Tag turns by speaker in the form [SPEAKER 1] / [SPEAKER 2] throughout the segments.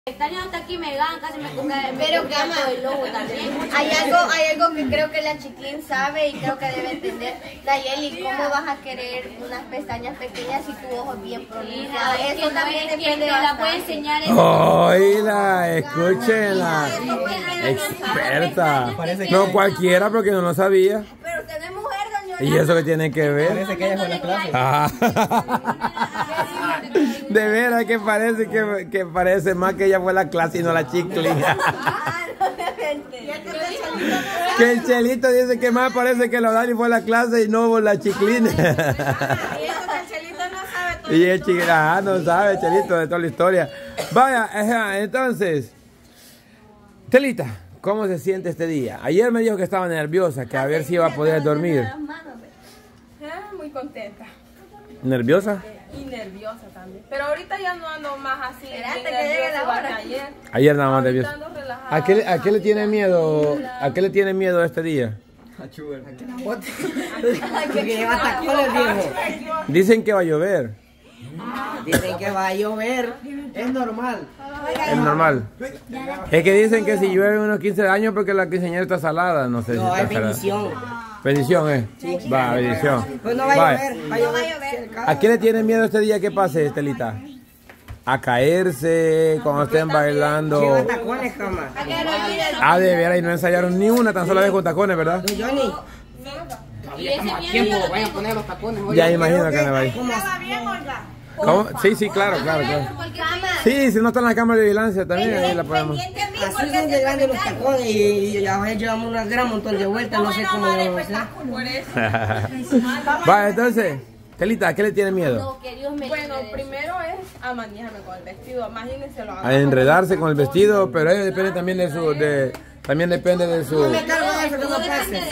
[SPEAKER 1] Estaño hasta aquí me ganan, casi me coge.
[SPEAKER 2] Pero cama, hay algo que creo que la Chiquín sabe y creo que debe entender. Nayeli, ¿cómo vas a querer unas pestañas pequeñas si tu ojo es bien pronunciado? Eso también depende de
[SPEAKER 1] la puede enseñar.
[SPEAKER 3] Oíla, escúchenla. Experta. No cualquiera porque no lo sabía.
[SPEAKER 2] Pero usted es mujer, doña.
[SPEAKER 3] ¿Y eso qué tiene que ver?
[SPEAKER 4] Parece que ella fue a la clase.
[SPEAKER 3] De veras que parece más que ella fue a la clase y no la Chiclin. Que el Chelito dice que más parece que la Dani fue a la clase y no la Chiclin. Y el Chelito no sabe, Chelito, de toda la historia. Vaya, entonces, Telita, ¿cómo se siente este día? Ayer me dijo que estaba nerviosa, que a ver si iba a poder dormir.
[SPEAKER 5] Muy contenta.
[SPEAKER 3] ¿Nerviosa?
[SPEAKER 5] Y nerviosa también. Pero ahorita ya no ando más así.
[SPEAKER 2] Espérate que llegue la hora.
[SPEAKER 3] Ayer nada más nerviosa.
[SPEAKER 5] Ando relajada.
[SPEAKER 3] ¿A qué le tiene miedo? ¿A qué le tiene miedo este día?
[SPEAKER 4] Porque lleva tacones, viejo.
[SPEAKER 3] Dicen que va a llover.
[SPEAKER 4] Dicen que va a llover. Es normal.
[SPEAKER 3] Es normal. Es que dicen que si llueve unos 15 años porque la quinceañera está salada. No sé si
[SPEAKER 4] No,
[SPEAKER 3] está
[SPEAKER 4] es bendición.
[SPEAKER 3] Bendición, Sí. Va, bendición.
[SPEAKER 4] Pues no va a llover. Va a llover.
[SPEAKER 3] ¿A qué le tiene miedo este día que pase, Estelita? A caerse cuando estén bailando.
[SPEAKER 4] Lleva tacones, cama.
[SPEAKER 3] Ah, de veras, y no ensayaron ni una tan sola vez con tacones, ¿verdad?
[SPEAKER 4] Don Johnny.
[SPEAKER 3] Ya imagino que me va a ir. ¿Cómo? Sí, claro. Sí, si no está en la cámara de vigilancia también, ahí la podemos.
[SPEAKER 4] Así son de grandes los tacones y a veces llevamos un gran montón de vueltas, no sé cómo lo vamos a hacer.
[SPEAKER 3] Va, entonces, Telita, ¿a qué le tiene miedo?
[SPEAKER 5] Bueno, primero es a manejarme con el vestido. Imagínense lo hago.
[SPEAKER 3] A enredarse con el vestido, pero eso depende también de su... también depende de su...
[SPEAKER 4] No me cargo de eso, que no pase.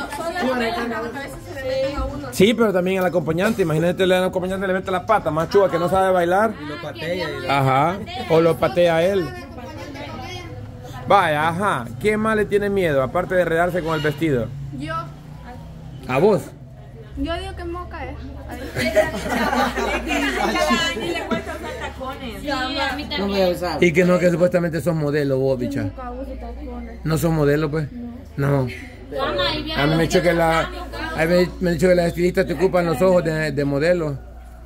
[SPEAKER 3] Sí, pero también al acompañante. Imagínate, el acompañante le mete la pata, más chuva que no sabe bailar.
[SPEAKER 4] Lo patea.
[SPEAKER 3] Ajá. O lo patea a él. Vaya, ajá. ¿Quién más le tiene miedo, aparte de enredarse con el vestido?
[SPEAKER 6] Yo
[SPEAKER 3] ¿A vos?
[SPEAKER 6] digo que me voy a caer.
[SPEAKER 4] No voy a usar.
[SPEAKER 3] Y que no, que supuestamente son modelos vos, bicha. ¿No son modelos, pues? No. A mí me ha dicho que me ha dicho que las estilistas te ocupan los ojos de modelo.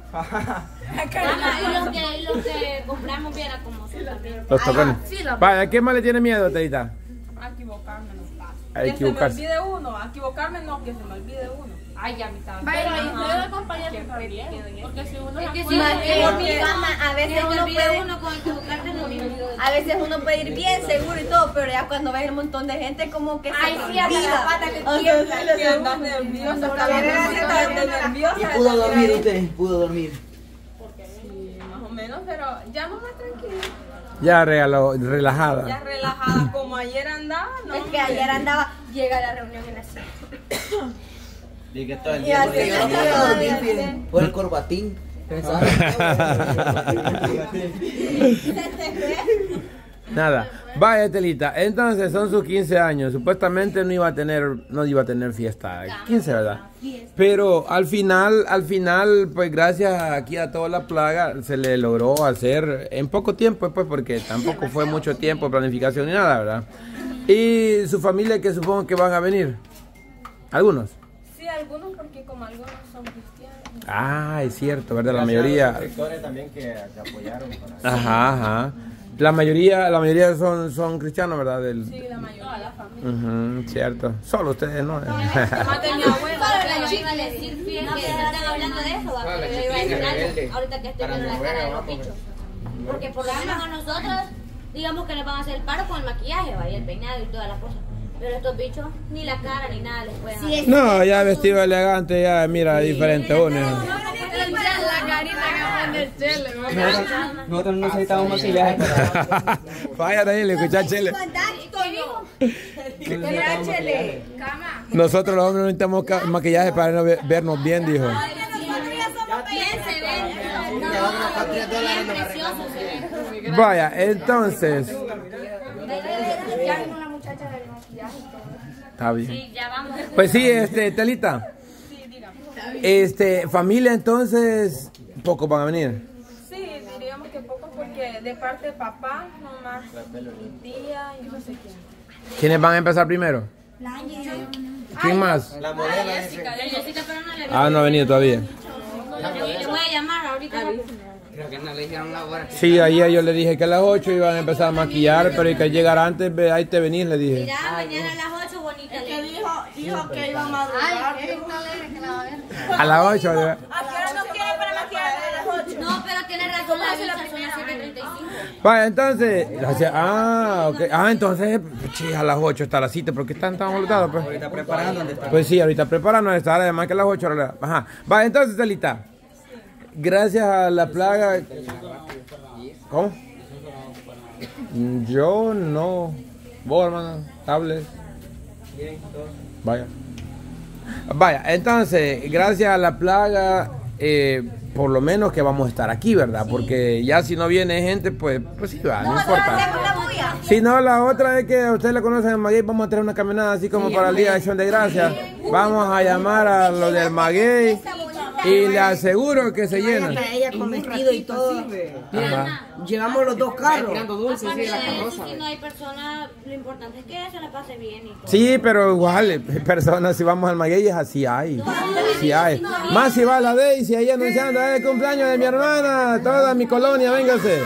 [SPEAKER 1] Y los que compramos viera como son también.
[SPEAKER 3] Los tacones. Vaya, ¿a qué más le tiene miedo, Telita?
[SPEAKER 5] A equivocarme no pasa.
[SPEAKER 3] A
[SPEAKER 5] Que
[SPEAKER 3] equivocarse.
[SPEAKER 5] se me olvide uno. A equivocarme no, que se me olvide uno. Ay, ya me estaba.
[SPEAKER 6] Pero ahí puedo acompañarte también. Porque si uno
[SPEAKER 1] Es que
[SPEAKER 6] se
[SPEAKER 1] si
[SPEAKER 2] A veces uno puede...
[SPEAKER 1] uno con equivocarte no olvida.
[SPEAKER 2] A veces uno puede ir bien seguro y todo, pero ya cuando ves un montón de gente como que
[SPEAKER 1] Ay,
[SPEAKER 2] se
[SPEAKER 1] sí, hasta la pata que tiembla.
[SPEAKER 5] Que andas nerviosa.
[SPEAKER 4] ¿Y pudo dormir usted? ¿Pudo dormir?
[SPEAKER 5] Sí, más o menos, pero ya no más tranquila.
[SPEAKER 3] Ya relajada.
[SPEAKER 5] Ya relajada, como ayer andaba, ¿no?
[SPEAKER 2] Es que ayer andaba, llega a la reunión en la cena.
[SPEAKER 4] Y que todo el
[SPEAKER 2] Y
[SPEAKER 4] día.
[SPEAKER 2] así
[SPEAKER 4] Porque yo no
[SPEAKER 2] no
[SPEAKER 4] pude
[SPEAKER 2] puedo
[SPEAKER 4] dormir,
[SPEAKER 2] dormir.
[SPEAKER 4] miren, por el corbatín. Pensaba
[SPEAKER 3] Nada. Vaya, Telita. Entonces son sus 15 años. Supuestamente no iba a tener fiesta. 15, ¿verdad? Pero al final, pues gracias aquí a toda la plaga se le logró hacer en poco tiempo, pues porque tampoco fue mucho tiempo, planificación ni nada, ¿verdad? Y su familia, que supongo que van a venir. ¿Algunos?
[SPEAKER 5] Sí, algunos porque como algunos son cristianos.
[SPEAKER 3] Ah, es cierto, ¿verdad? La mayoría.
[SPEAKER 7] También que apoyaron.
[SPEAKER 3] Ajá. La mayoría son cristianos, ¿verdad?
[SPEAKER 5] Sí, la mayoría de la familia.
[SPEAKER 3] Cierto. Solo ustedes, ¿no?
[SPEAKER 5] Más de mi abuela.
[SPEAKER 1] Yo iba a decir que están hablando de eso, ¿va? Pero yo iba a decir algo ahorita que estoy viendo la cara de los bichos. Porque por lo menos a nosotros, digamos que les van a hacer el paro con el maquillaje, ¿va? Y el peinado y todas las cosas. Pero estos bichos, ni la cara ni nada les pueden hacer.
[SPEAKER 3] No, ya vestido elegante, ya mira, diferente uno.
[SPEAKER 6] la carita que pone el chile.
[SPEAKER 4] nosotros no necesitamos maquillaje.
[SPEAKER 3] Vaya de ahí, le escucha Chele. Nosotros los hombres no necesitamos maquillaje para no vernos bien, dijo.
[SPEAKER 1] Bien se ven. Bien preciosos se ven.
[SPEAKER 3] Vaya, entonces. Está bien.
[SPEAKER 1] Sí, ya vamos.
[SPEAKER 3] Pues sí, Telita. Familia, entonces, pocos van a venir.
[SPEAKER 5] Sí, diríamos que pocos porque que de parte de papá, nomás mi tía y no sé quién.
[SPEAKER 3] ¿Quiénes van a empezar primero? ¿Quién más?
[SPEAKER 7] La modelo dice.
[SPEAKER 1] Jessica, pero no le
[SPEAKER 3] Ah, no ha venido todavía.
[SPEAKER 1] Le voy a llamar ahorita.
[SPEAKER 8] Creo que no le dijeron la hora.
[SPEAKER 3] Sí, ayer yo le dije que a las 8 iban a empezar a maquillar, pero hay que llegar antes, ahí te venís, le dije.
[SPEAKER 1] Mira, mañana a las 8, bonita.
[SPEAKER 5] Que dijo que iba a madrugar.
[SPEAKER 3] A las 8,
[SPEAKER 5] ¿A qué hora nos quiere para maquillar a las 8?
[SPEAKER 1] No, pero tiene razón, la visa son las 7:35.
[SPEAKER 3] Vaya, entonces, ok. Entonces, sí, a las 8 está la cita, porque están tan holgados, pues.
[SPEAKER 7] Ahorita preparando dónde está.
[SPEAKER 3] Pues sí, ahorita preparando, está además que a las 8. Ajá. Vaya, entonces, Celita, gracias a la plaga. ¿Cómo? Yo no. Vos, hermano, hables. Vaya. Vaya, entonces, gracias a la plaga, por lo menos que vamos a estar aquí, ¿verdad? Porque ya si no viene gente, pues sí va, no importa. Si no, la otra es que a usted le conocen en Maguey, vamos a tener una caminada así como para el Día de Acción de Gracias. Vamos a llamar a los del Maguey y le aseguro que se llenan.
[SPEAKER 4] Ella con vestido y todo.
[SPEAKER 3] Ajá.
[SPEAKER 4] Llevamos los dos carros.
[SPEAKER 8] Tirando dulces, sí, de la
[SPEAKER 1] Aparte de
[SPEAKER 8] carroza.
[SPEAKER 1] eso, si no hay personas, lo importante es que ella se la pase bien y todo.
[SPEAKER 3] Sí, pero igual, personas, si vamos al Maguey, así hay. Sí hay. Más si va la Daisy ahí anunciando, el cumpleaños de mi hermana, toda mi colonia, véngase.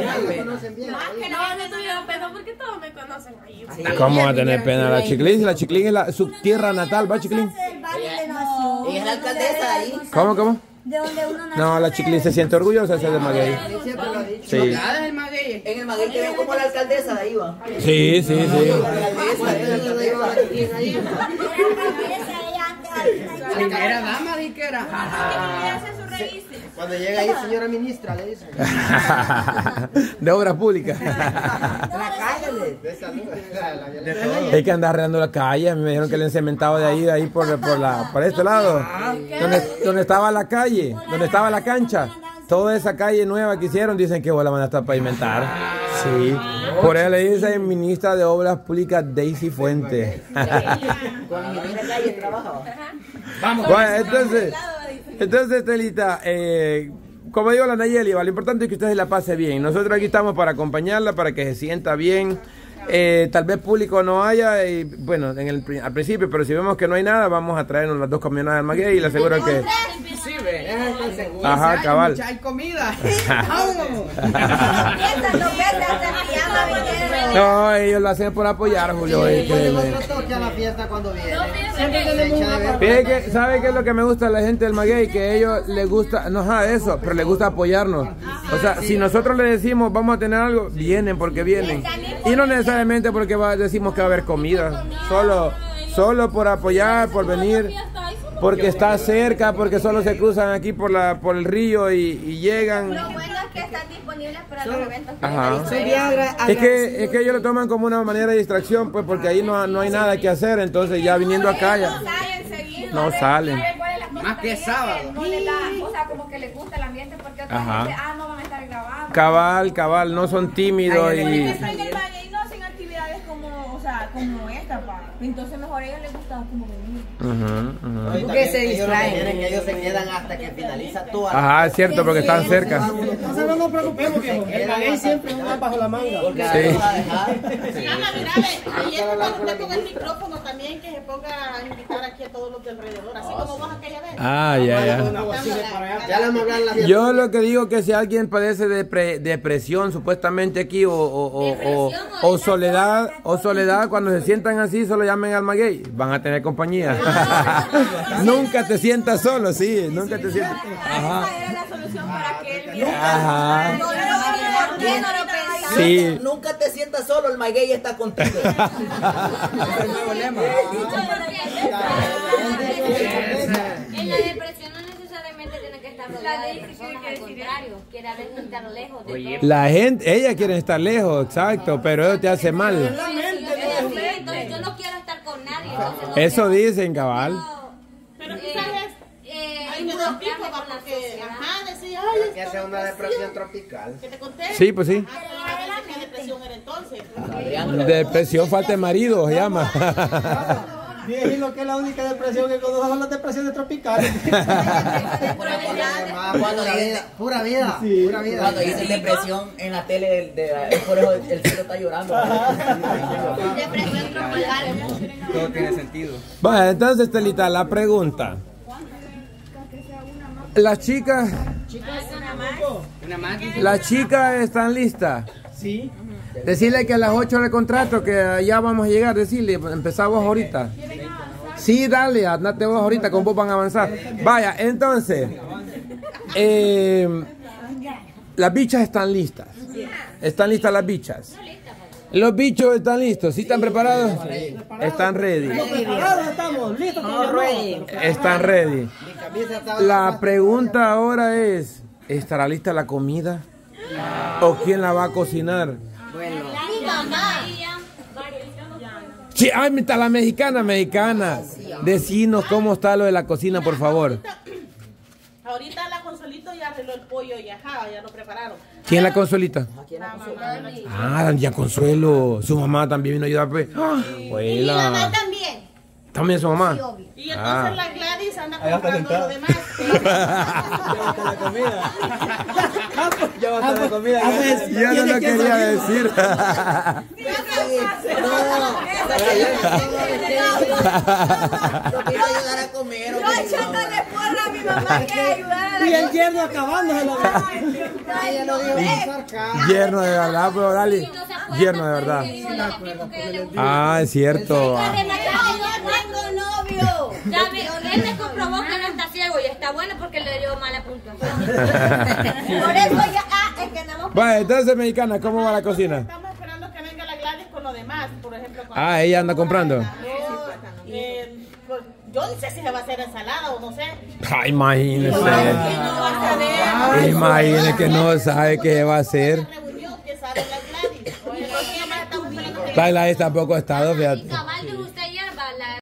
[SPEAKER 5] No tuvieron pena porque todos me conocen ahí.
[SPEAKER 3] ¿Cómo va a tener pena la Chiclín? Si la Chiclín es su tierra natal, ¿va, Chiclín?
[SPEAKER 4] Ella es la alcaldesa ahí.
[SPEAKER 3] ¿Cómo?
[SPEAKER 2] De donde uno nació.
[SPEAKER 3] No, la Chiclín se siente orgullosa de ser de Maguey.
[SPEAKER 4] Siempre lo ha dicho.
[SPEAKER 3] Sí.
[SPEAKER 8] Nada del Maguey.
[SPEAKER 4] En el Maguey te ven como la alcaldesa de ahí, va.
[SPEAKER 3] Sí.
[SPEAKER 8] Primera dama, di que era.
[SPEAKER 7] Cuando llega ahí, señora ministra, le dice.
[SPEAKER 3] De obras públicas.
[SPEAKER 7] De salud. De todo.
[SPEAKER 3] Hay que andar arreglando la calle. A mí me dijeron que le han cementado de ahí por este lado. Donde estaba la calle, donde estaba la cancha. Toda esa calle nueva que hicieron, dicen que vos la van a estar pavimentar. Sí. Por eso le dicen ministra de Obras Públicas Daisy Fuente.
[SPEAKER 8] Vamos.
[SPEAKER 3] Bueno, entonces, Telita, como digo la Nayeli, lo importante es que usted se la pase bien. Nosotros aquí estamos para acompañarla, para que se sienta bien. Tal vez público no haya, y, bueno, al principio, pero si vemos que no hay nada, vamos a traernos las dos camionadas del Maguey y le aseguro que...
[SPEAKER 8] Sí, ve.
[SPEAKER 3] Ajá, cabal.
[SPEAKER 8] Hay comida.
[SPEAKER 3] No, ellos lo hacen por apoyar, Julio.
[SPEAKER 7] toque a la fiesta cuando viene.
[SPEAKER 3] ¿Sabe qué es lo que me gusta de la gente del Maguey? Que a ellos les gusta, no es eso, pero les gusta apoyarnos. O sea, si nosotros les decimos vamos a tener algo, vienen porque vienen. Y no necesariamente porque decimos que va a haber comida. Solo por apoyar, por venir. Porque está cerca, porque solo se cruzan aquí por el río y llegan.
[SPEAKER 2] Lo bueno es que están disponibles para los eventos.
[SPEAKER 3] Ajá. Es que ellos lo toman como una manera de distracción, pues porque ahí no hay nada que hacer, entonces ya viniendo acá ya no salen.
[SPEAKER 8] Más que sábado.
[SPEAKER 6] No le da, o sea, como que les gusta el ambiente porque otra
[SPEAKER 3] Ajá.
[SPEAKER 6] gente, no van a estar grabando.
[SPEAKER 3] Cabal, no son tímidos y...
[SPEAKER 5] En el Valle no hacen actividades como esta, pa. Entonces mejor a ellos les gusta como venir.
[SPEAKER 4] Porque se distraen.
[SPEAKER 7] Que ellos se quedan hasta que finaliza toda.
[SPEAKER 3] Ajá, es cierto, porque están cerca.
[SPEAKER 4] Entonces no nos preocupemos, viejo. El Maguey siempre va bajo la manga.
[SPEAKER 7] Porque
[SPEAKER 3] Sí.
[SPEAKER 7] vamos a dejar.
[SPEAKER 9] Y es cuando usted con el micrófono también que se ponga a invitar aquí a todos los de alrededor, así como vos aquella vez.
[SPEAKER 3] Ya.
[SPEAKER 7] Ya le vamos a hablar la fiesta.
[SPEAKER 3] Yo lo que digo que si alguien padece de depresión supuestamente aquí o soledad, cuando se sientan así solo llamen al Maguey, van a tener compañía. Nunca te sientas solo, sí, nunca te sientas. Ajá.
[SPEAKER 5] Esa era la solución para que él viera.
[SPEAKER 3] Ajá.
[SPEAKER 5] ¿Por qué no lo pensaba?
[SPEAKER 3] Sí.
[SPEAKER 4] Nunca te sientas solo, el Maguey está contigo.
[SPEAKER 8] Es el nuevo lema.
[SPEAKER 1] En la depresión no necesariamente tiene que estar rodeada de personas, al contrario, quiere a veces estar lejos de todo.
[SPEAKER 3] La gente, ella quiere estar lejos, exacto, pero eso te hace mal.
[SPEAKER 1] Entonces yo no quiero estar con nadie. entonces
[SPEAKER 3] Eso dicen, cabal.
[SPEAKER 9] Pero quizás hay unos tipos porque, decía,
[SPEAKER 7] Que sea una depresión tropical.
[SPEAKER 9] que te conté.
[SPEAKER 3] Sí, pues sí.
[SPEAKER 9] ¿Qué depresión era entonces?
[SPEAKER 3] Depresión, falta de marido, se llama.
[SPEAKER 10] Y lo que es la única depresión que conozco son las depresiones tropicales.
[SPEAKER 7] Pura vida.
[SPEAKER 10] Sí.
[SPEAKER 7] Pura vida.
[SPEAKER 11] Cuando dicen depresión en la tele, por eso el cielo está llorando.
[SPEAKER 2] Depresión tropical.
[SPEAKER 8] Todo tiene sentido.
[SPEAKER 3] Bueno, entonces, Estelita, la pregunta. Las chicas,
[SPEAKER 8] Una más.
[SPEAKER 3] las chicas están listas.
[SPEAKER 10] Sí.
[SPEAKER 3] Decirle que a las 8 del contrato, que ya vamos a llegar, decirle, empezamos ahorita. Sí, dale, andate vos ahorita, con vos van a avanzar. Vaya, entonces, las bichas están listas. Están listas las bichas. Los bichos están listos, ¿sí están preparados? Están ready.
[SPEAKER 10] Preparados estamos, listos.
[SPEAKER 3] Están ready. La pregunta ahora es, ¿estará lista la comida? ¿O quién la va a cocinar?
[SPEAKER 2] Mi mamá.
[SPEAKER 3] Sí, ay, está la mexicana. Decinos cómo está lo de la cocina, por favor.
[SPEAKER 9] Ahorita la Consolito ya arregló el pollo y ajá, ya lo prepararon.
[SPEAKER 3] ¿Quién la Consuelita?
[SPEAKER 9] La mamá de la chica.
[SPEAKER 3] Ah, ya Consuelo. Su mamá también vino a ayudar. Pues.
[SPEAKER 2] Y mi mamá
[SPEAKER 3] Abuela.
[SPEAKER 2] también.
[SPEAKER 3] ¿También su mamá?
[SPEAKER 2] Sí, obvio.
[SPEAKER 9] Y entonces la Gladys anda comprando lo demás.
[SPEAKER 10] Ya va a estar la comida. Ya va a estar la comida.
[SPEAKER 3] Yo no lo quería decir.
[SPEAKER 11] Yo quiero ayudar a comer.
[SPEAKER 6] Yo echándole porra a mi mamá que ayudara.
[SPEAKER 10] Y el yerno acabándose la
[SPEAKER 3] Yerno de verdad, pero dale. Yerno de verdad. Ah, es cierto.
[SPEAKER 2] Tengo novio.
[SPEAKER 1] Él me comprobó que no está ciego y está bueno porque le dio mala puntuación.
[SPEAKER 2] Por eso ya es que andamos.
[SPEAKER 3] Vale, entonces, mexicana, ¿cómo va la cocina?
[SPEAKER 9] Estamos esperando que venga la Gladys con lo demás, por ejemplo. Con
[SPEAKER 3] Ah, ella anda comprando.
[SPEAKER 9] pues, yo no sé si se va a hacer ensalada o no sé.
[SPEAKER 3] Ah, imagínese.
[SPEAKER 9] No va a saber.
[SPEAKER 3] Imagínese que no sabe qué va a hacer.
[SPEAKER 9] Reunión que sabe la Gladys. Oye, ¿por qué más estamos esperando que
[SPEAKER 3] La tampoco ha estado, fíjate.
[SPEAKER 1] Cabal